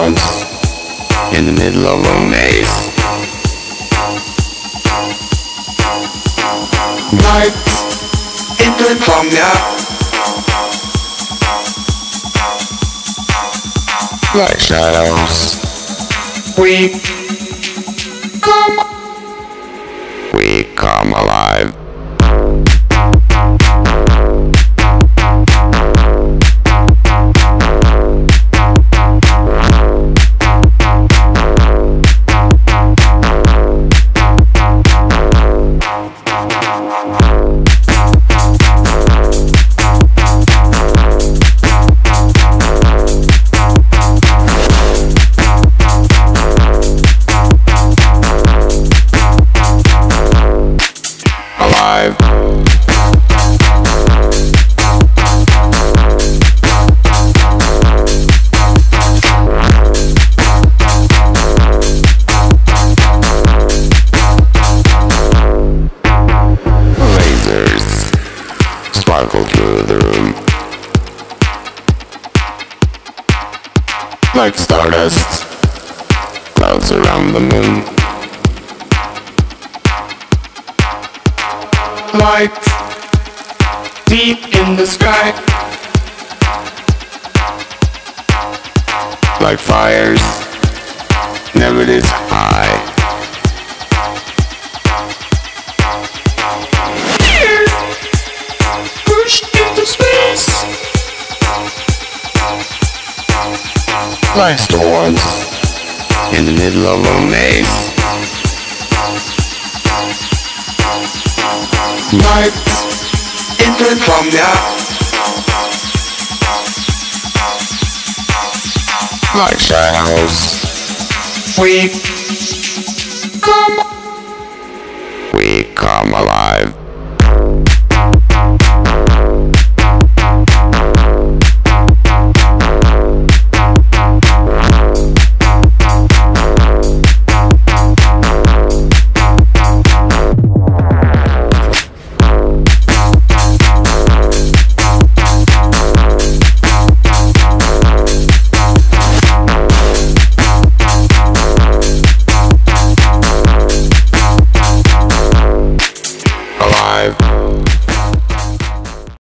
storms in the middle of a maze. Nights in insomnia, like shadows. We come alive. Sparkle through the room like stardust, clouds around the moon. Light deep in the sky, like fires never this high. Like storms in the middle of a maze. Nights in insomnia, like shadows. We come